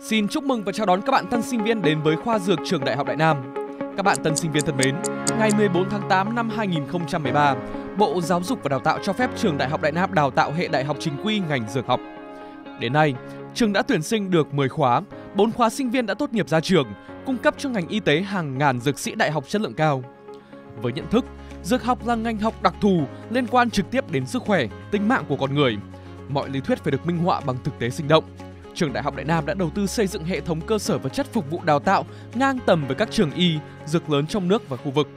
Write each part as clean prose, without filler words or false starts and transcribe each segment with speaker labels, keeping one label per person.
Speaker 1: Xin chúc mừng và chào đón các bạn tân sinh viên đến với khoa Dược trường Đại học Đại Nam. Các bạn tân sinh viên thân mến, ngày 14 tháng 8 năm 2013, Bộ Giáo dục và Đào tạo cho phép trường Đại học Đại Nam đào tạo hệ đại học chính quy ngành dược học. Đến nay, trường đã tuyển sinh được 10 khóa, 4 khóa sinh viên đã tốt nghiệp ra trường, cung cấp cho ngành y tế hàng ngàn dược sĩ đại học chất lượng cao. Với nhận thức, dược học là ngành học đặc thù liên quan trực tiếp đến sức khỏe, tính mạng của con người. Mọi lý thuyết phải được minh họa bằng thực tế sinh động. Trường Đại học Đại Nam đã đầu tư xây dựng hệ thống cơ sở vật chất phục vụ đào tạo ngang tầm với các trường y, dược lớn trong nước và khu vực.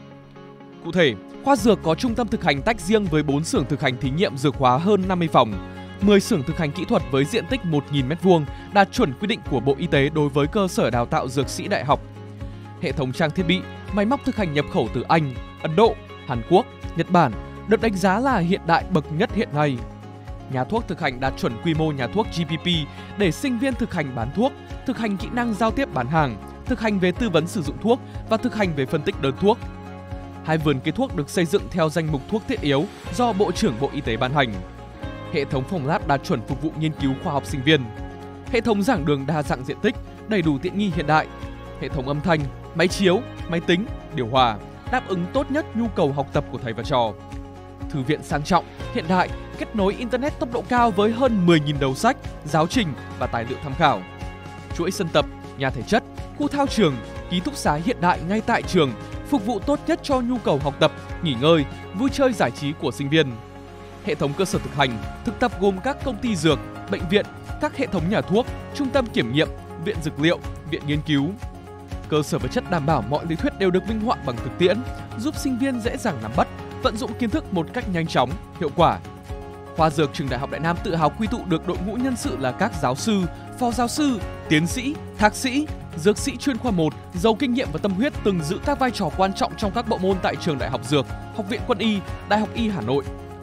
Speaker 1: Cụ thể, khoa dược có trung tâm thực hành tách riêng với 4 xưởng thực hành thí nghiệm dược hóa hơn 50 phòng, 10 xưởng thực hành kỹ thuật với diện tích 1.000 m2 đạt chuẩn quy định của Bộ Y tế đối với cơ sở đào tạo dược sĩ đại học. Hệ thống trang thiết bị, máy móc thực hành nhập khẩu từ Anh, Ấn Độ, Hàn Quốc, Nhật Bản được đánh giá là hiện đại bậc nhất hiện nay. Nhà thuốc thực hành đạt chuẩn quy mô nhà thuốc GPP để sinh viên thực hành bán thuốc, thực hành kỹ năng giao tiếp bán hàng, thực hành về tư vấn sử dụng thuốc và thực hành về phân tích đơn thuốc. 2 vườn cây thuốc được xây dựng theo danh mục thuốc thiết yếu do Bộ trưởng Bộ Y tế ban hành. Hệ thống phòng lab đạt chuẩn phục vụ nghiên cứu khoa học sinh viên. Hệ thống giảng đường đa dạng diện tích, đầy đủ tiện nghi hiện đại. Hệ thống âm thanh, máy chiếu, máy tính, điều hòa đáp ứng tốt nhất nhu cầu học tập của thầy và trò. Thư viện sang trọng, hiện đại, kết nối Internet tốc độ cao với hơn 10.000 đầu sách, giáo trình và tài liệu tham khảo. Chuỗi sân tập, nhà thể chất, khu thao trường, ký túc xá hiện đại ngay tại trường, phục vụ tốt nhất cho nhu cầu học tập, nghỉ ngơi, vui chơi giải trí của sinh viên. Hệ thống cơ sở thực hành, thực tập gồm các công ty dược, bệnh viện, các hệ thống nhà thuốc, trung tâm kiểm nghiệm, viện dược liệu, viện nghiên cứu. Cơ sở vật chất đảm bảo mọi lý thuyết đều được minh họa bằng thực tiễn, giúp sinh viên dễ dàng nắm bắt, vận dụng kiến thức một cách nhanh chóng, hiệu quả. Khoa Dược trường Đại học Đại Nam tự hào quy tụ được đội ngũ nhân sự là các giáo sư, phó giáo sư, tiến sĩ, thạc sĩ, dược sĩ chuyên khoa 1, giàu kinh nghiệm và tâm huyết từng giữ các vai trò quan trọng trong các bộ môn tại trường Đại học Dược, Học viện Quân y, Đại học Y Hà Nội.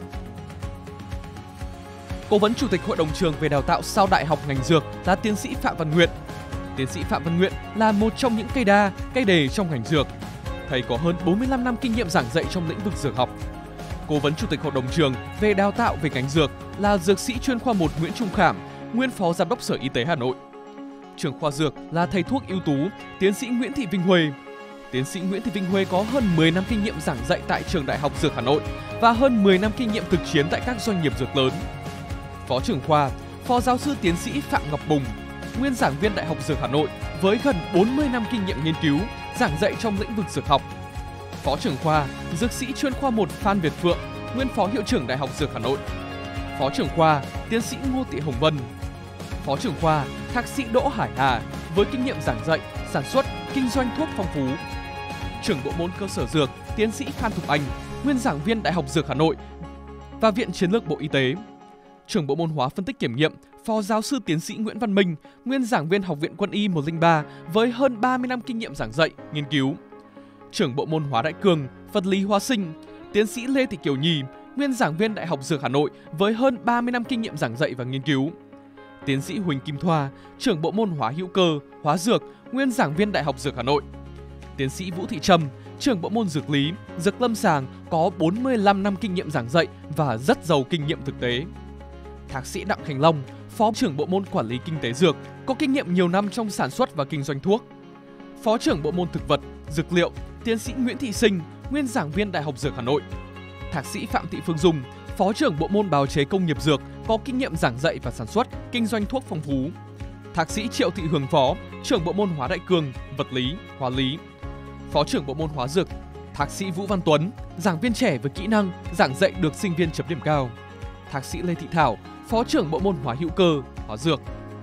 Speaker 1: Cố vấn Chủ tịch Hội đồng trường về đào tạo sau đại học ngành dược là tiến sĩ Phạm Văn Nguyện. Tiến sĩ Phạm Văn Nguyện là một trong những cây đề trong ngành dược. Thầy có hơn 45 năm kinh nghiệm giảng dạy trong lĩnh vực dược học. Cố vấn Chủ tịch Hội đồng trường về đào tạo về ngành dược là dược sĩ chuyên khoa 1 Nguyễn Trung Khảm, nguyên Phó Giám đốc Sở Y tế Hà Nội. Trưởng khoa dược là thầy thuốc ưu tú, tiến sĩ Nguyễn Thị Vinh Huê. Tiến sĩ Nguyễn Thị Vinh Huê có hơn 10 năm kinh nghiệm giảng dạy tại Trường Đại học Dược Hà Nội và hơn 10 năm kinh nghiệm thực chiến tại các doanh nghiệp dược lớn. Phó trưởng khoa, Phó giáo sư tiến sĩ Phạm Ngọc Bùng, nguyên giảng viên Đại học Dược Hà Nội với gần 40 năm kinh nghiệm nghiên cứu, giảng dạy trong lĩnh vực dược học. Phó trưởng khoa, dược sĩ chuyên khoa 1 Phan Việt Phượng, nguyên Phó Hiệu trưởng Đại học Dược Hà Nội. Phó trưởng khoa, tiến sĩ Ngô Thị Hồng Vân. Phó trưởng khoa, thạc sĩ Đỗ Hải Hà với kinh nghiệm giảng dạy, sản xuất, kinh doanh thuốc phong phú. Trưởng bộ môn cơ sở dược, tiến sĩ Phan Thục Anh, nguyên giảng viên Đại học Dược Hà Nội và Viện Chiến lược Bộ Y tế. Trưởng bộ môn hóa phân tích kiểm nghiệm, Phó giáo sư tiến sĩ Nguyễn Văn Minh, nguyên giảng viên Học viện Quân y 103 với hơn 30 năm kinh nghiệm giảng dạy, nghiên cứu. Trưởng bộ môn hóa đại cương, vật lý hóa sinh, tiến sĩ Lê Thị Kiều Nhi, nguyên giảng viên Đại học Dược Hà Nội với hơn 30 năm kinh nghiệm giảng dạy và nghiên cứu. Tiến sĩ Huỳnh Kim Thoa, trưởng bộ môn hóa hữu cơ, hóa dược, nguyên giảng viên Đại học Dược Hà Nội. Tiến sĩ Vũ Thị Trâm, trưởng bộ môn dược lý, dược lâm sàng có 45 năm kinh nghiệm giảng dạy và rất giàu kinh nghiệm thực tế. Thạc sĩ Đặng Thành Long, phó trưởng bộ môn quản lý kinh tế dược, có kinh nghiệm nhiều năm trong sản xuất và kinh doanh thuốc. Phó trưởng bộ môn thực vật, dược liệu, tiến sĩ Nguyễn Thị Sinh, nguyên giảng viên Đại học Dược Hà Nội. Thạc sĩ Phạm Thị Phương Dung, phó trưởng bộ môn bào chế công nghiệp dược, có kinh nghiệm giảng dạy và sản xuất, kinh doanh thuốc phong phú. Thạc sĩ Triệu Thị Hường Phó, trưởng bộ môn hóa đại cương, vật lý, hóa lý. Phó trưởng bộ môn hóa dược, thạc sĩ Vũ Văn Tuấn, giảng viên trẻ với kỹ năng, giảng dạy được sinh viên chấm điểm cao. Thạc sĩ Lê Thị Thảo, phó trưởng bộ môn hóa hữu cơ, hóa dược.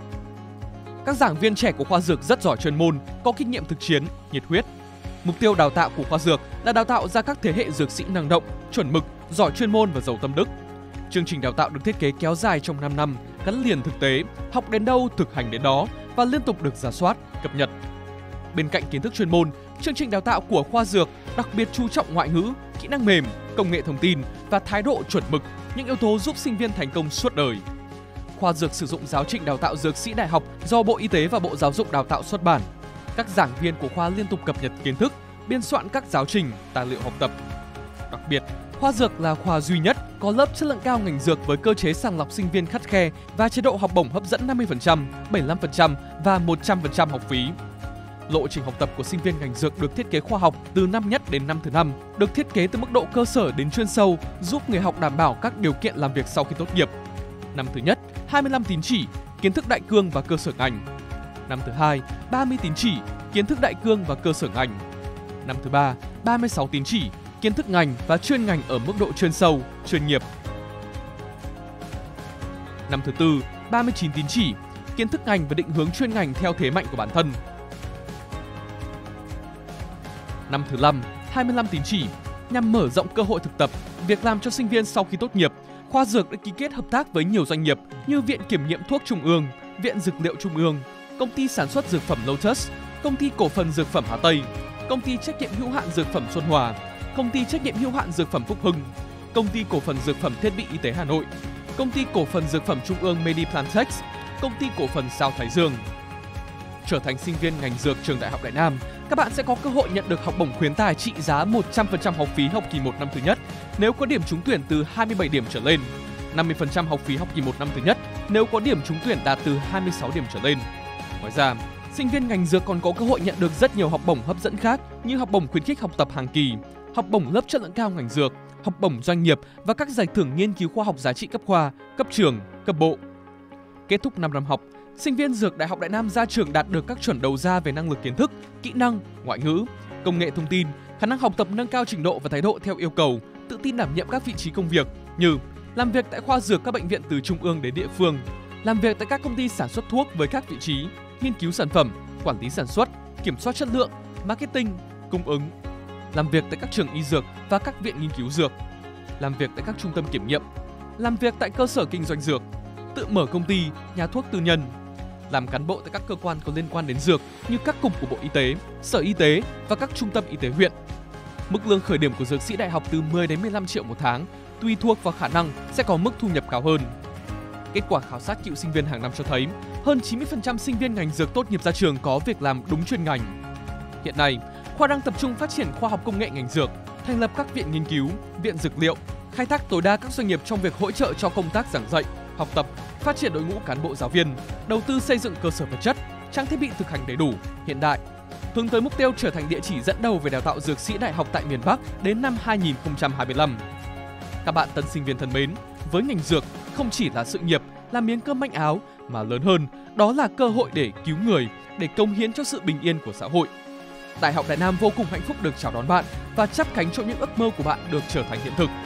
Speaker 1: Các giảng viên trẻ của khoa dược rất giỏi chuyên môn, có kinh nghiệm thực chiến, nhiệt huyết. Mục tiêu đào tạo của khoa dược là đào tạo ra các thế hệ dược sĩ năng động, chuẩn mực, giỏi chuyên môn và giàu tâm đức. Chương trình đào tạo được thiết kế kéo dài trong 5 năm, gắn liền thực tế, học đến đâu thực hành đến đó và liên tục được rà soát, cập nhật. Bên cạnh kiến thức chuyên môn, chương trình đào tạo của khoa dược đặc biệt chú trọng ngoại ngữ, kỹ năng mềm, công nghệ thông tin và thái độ chuẩn mực, những yếu tố giúp sinh viên thành công suốt đời. Khoa dược sử dụng giáo trình đào tạo dược sĩ đại học do Bộ Y tế và Bộ Giáo dục Đào tạo xuất bản. Các giảng viên của khoa liên tục cập nhật kiến thức, biên soạn các giáo trình, tài liệu học tập. Đặc biệt, Khoa Dược là khoa duy nhất có lớp chất lượng cao ngành dược với cơ chế sàng lọc sinh viên khắt khe và chế độ học bổng hấp dẫn 50%, 75% và 100% học phí. Lộ trình học tập của sinh viên ngành dược được thiết kế khoa học từ năm nhất đến năm thứ 5, được thiết kế từ mức độ cơ sở đến chuyên sâu, giúp người học đảm bảo các điều kiện làm việc sau khi tốt nghiệp. Năm thứ nhất, 25 tín chỉ, kiến thức đại cương và cơ sở ngành. Năm thứ hai, 30 tín chỉ, kiến thức đại cương và cơ sở ngành. Năm thứ ba, 36 tín chỉ, kiến thức ngành và chuyên ngành ở mức độ chuyên sâu, chuyên nghiệp. Năm thứ tư, 39 tín chỉ, kiến thức ngành và định hướng chuyên ngành theo thế mạnh của bản thân. Năm thứ 5, 25 tín chỉ, nhằm mở rộng cơ hội thực tập, việc làm cho sinh viên sau khi tốt nghiệp. Khoa Dược đã ký kết hợp tác với nhiều doanh nghiệp như Viện Kiểm nghiệm Thuốc Trung ương, Viện Dược liệu Trung ương, Công ty sản xuất dược phẩm Lotus, Công ty cổ phần dược phẩm Hà Tây, Công ty trách nhiệm hữu hạn dược phẩm Xuân Hòa, Công ty trách nhiệm hữu hạn dược phẩm Phúc Hưng, Công ty cổ phần dược phẩm Thiết bị Y tế Hà Nội, Công ty cổ phần dược phẩm Trung ương Mediplantex, Công ty cổ phần Sao Thái Dương. Trở thành sinh viên ngành dược trường Đại học Đại Nam, các bạn sẽ có cơ hội nhận được học bổng khuyến tài trị giá 100% học phí học kỳ 1 năm thứ nhất nếu có điểm trúng tuyển từ 27 điểm trở lên, 50% học phí học kỳ 1 năm thứ nhất nếu có điểm trúng tuyển đạt từ 26 điểm trở lên. Ngoài ra, sinh viên ngành dược còn có cơ hội nhận được rất nhiều học bổng hấp dẫn khác như học bổng khuyến khích học tập hàng kỳ, học bổng lớp chất lượng cao ngành dược, học bổng doanh nghiệp và các giải thưởng nghiên cứu khoa học giá trị cấp khoa, cấp trường, cấp bộ. Kết thúc 5 năm học, sinh viên dược Đại học Đại Nam ra trường đạt được các chuẩn đầu ra về năng lực kiến thức, kỹ năng, ngoại ngữ, công nghệ thông tin, khả năng học tập nâng cao trình độ và thái độ theo yêu cầu, tự tin đảm nhiệm các vị trí công việc như làm việc tại khoa dược các bệnh viện từ trung ương đến địa phương, làm việc tại các công ty sản xuất thuốc với các vị trí nghiên cứu sản phẩm, quản lý sản xuất, kiểm soát chất lượng, marketing, cung ứng, làm việc tại các trường y dược và các viện nghiên cứu dược, làm việc tại các trung tâm kiểm nghiệm, làm việc tại cơ sở kinh doanh dược, tự mở công ty, nhà thuốc tư nhân, làm cán bộ tại các cơ quan có liên quan đến dược như các cục của Bộ Y tế, Sở Y tế và các trung tâm y tế huyện. Mức lương khởi điểm của dược sĩ đại học từ 10 đến 15 triệu một tháng, tùy thuộc vào khả năng sẽ có mức thu nhập cao hơn. Kết quả khảo sát cựu sinh viên hàng năm cho thấy, hơn 90% sinh viên ngành dược tốt nghiệp ra trường có việc làm đúng chuyên ngành. Hiện nay, khoa đang tập trung phát triển khoa học công nghệ ngành dược, thành lập các viện nghiên cứu, viện dược liệu, khai thác tối đa các doanh nghiệp trong việc hỗ trợ cho công tác giảng dạy, học tập, phát triển đội ngũ cán bộ giáo viên, đầu tư xây dựng cơ sở vật chất, trang thiết bị thực hành đầy đủ, hiện đại, hướng tới mục tiêu trở thành địa chỉ dẫn đầu về đào tạo dược sĩ đại học tại miền Bắc đến năm 2025. Các bạn tân sinh viên thân mến, với ngành dược không chỉ là sự nghiệp, là miếng cơm manh áo, mà lớn hơn, đó là cơ hội để cứu người, để cống hiến cho sự bình yên của xã hội. Đại học Đại Nam vô cùng hạnh phúc được chào đón bạn và chắp cánh cho những ước mơ của bạn được trở thành hiện thực.